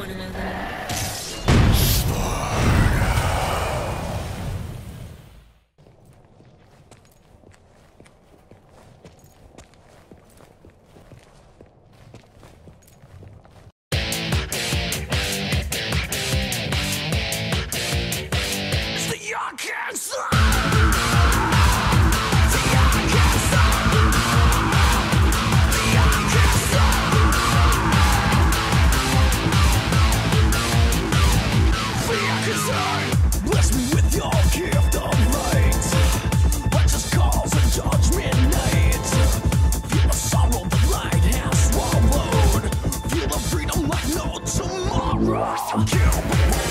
want to know that. Bless me with your gift of light. Righteous cause and judgment night. Feel the sorrow the light has swallowed. Feel the freedom like no tomorrow. Kill